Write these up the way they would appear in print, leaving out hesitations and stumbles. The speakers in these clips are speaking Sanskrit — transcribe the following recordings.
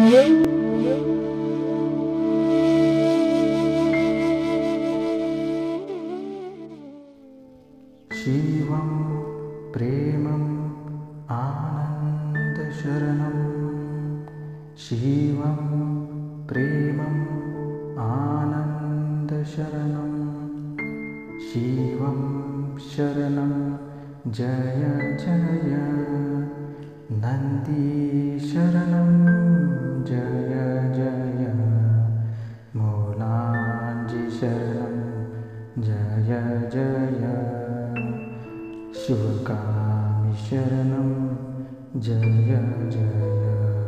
शिवं प्रेमम् आनन्दशरणं शिवं प्रेमम् आनन्दशरणं शिवं शरणं जय जय नन्दीशरणं जय जय मूलाञ्जिशरणं जय जय शिवकामिशरणं जय जय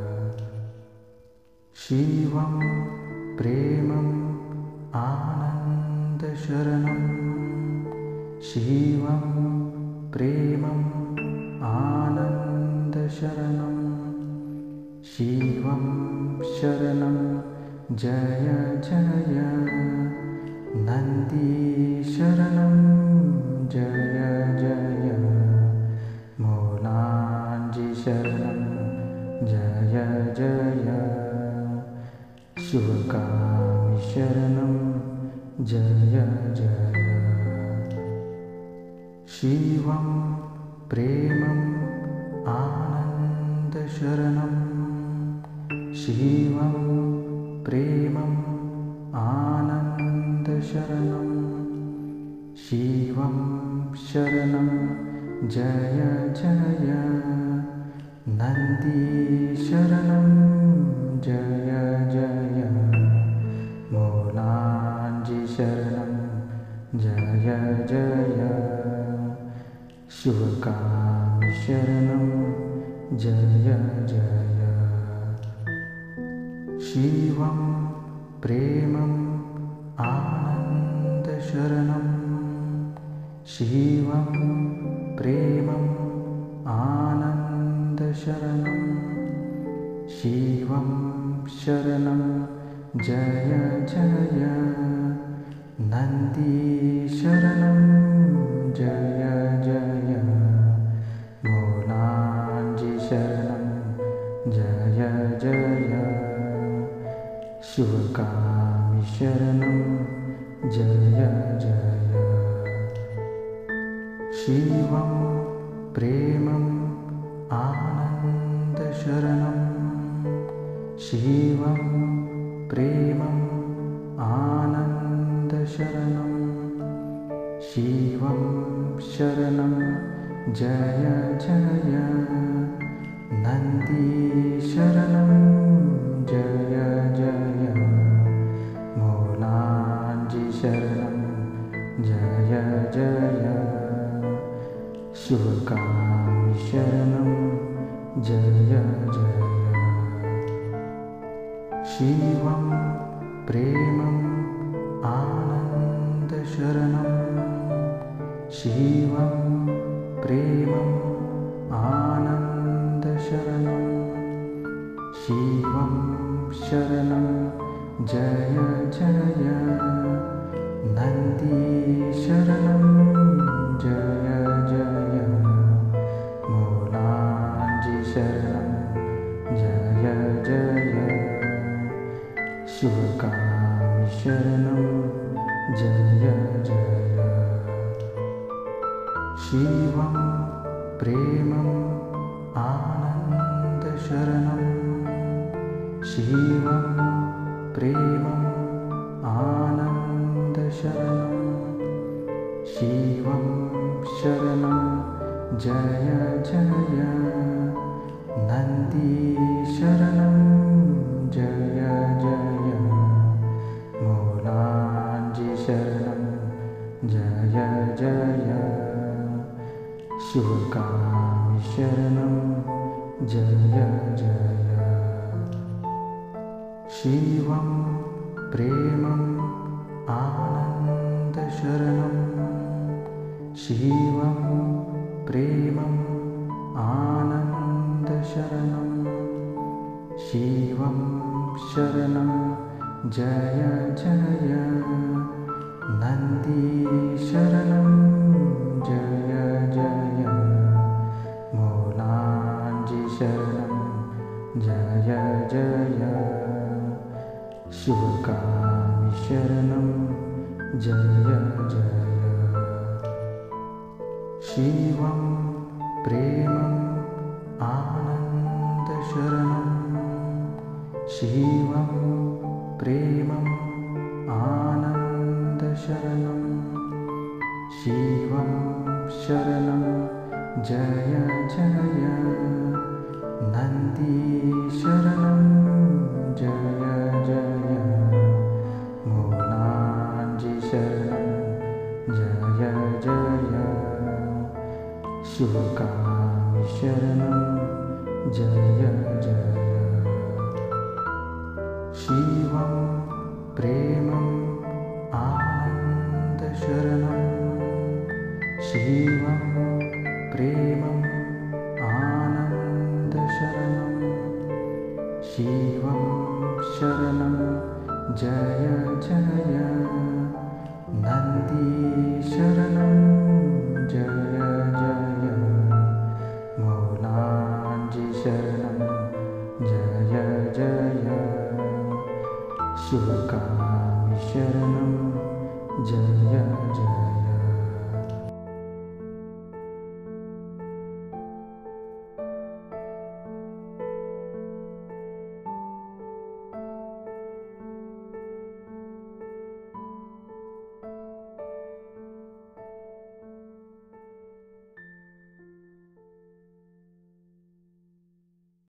शिवं प्रेमम् आनन्दशरणं शिवं प्रेमम् आनन्दशरणं शिवं शरणं जय जय नन्दीशरणं जय जय मूलाञ्जिशरणं जय जय शिवकामिशरणं जय जय शिवं प्रेमम् आनन्दशरणं शिवं प्रेमम् आनन्दशरणं शिवं शरणं जय जय नन्दीशरणं जय जय मूलाञ्जिशरणं जय जय शिवकामिशरणं जय जय शिवं प्रेमम् आनन्दशरणं शिवं प्रेमम् आनन्दशरणं शिवं शरणं जय जय नन्दीशरणं जय जय मूलाञ्जिशरणं जय जय शिवकामिशरणं जय जय शिवं प्रेमम् आनन्दशरणं शिवं प्रेमम् आनन्दशरणं शिवं शरणं जय जय नन्दीशरणं जय जय मूलाञ्जिशरणं जय जय शिवकामिशरणं जय जय शिवं प्रेमम् आनन्दशरणं शिवं प्रेमम् आनन्दशरणं शिवं शरणं जय जय नन्दीशरणं जय जय मूलाञ्जिशरणं जय जय शिवकामिशरणं जय जय शिवं प्रेमम् आनन्दशरणं शिवं प्रेमम् आनन्दशरणं शिवं शरणं जय जय नन्दीशरणं जय जय मूलाञ्जिशरणं जय जय शिवकामिशरणं जय जय शिवं प्रेमम् आनन्दशरणं शिवं प्रेमम् आनन्दशरणं शिवं शरणं जय जय नन्दीशरणं जय जय मूलाञ्जिशरणं जय जय शिवकामि शरणं जय जय शिवं प्रेमं आनन्दशरणं शिवं प्रेमं आनन्दशरणं शिवं शरणं जय जय नन्दीशरणं जय जय मूलाञ्जीशरणं जय जय शिवकामि शरणं जय जय शिवं प्रेमं आनन्दशरणं शिवं प्रेमं आनन्दशरणं शिवं शरणं जय जय नन्दीशरणं जय जय मूलाञ्जीशरणं जय जय शिवकामि शरणं जय जय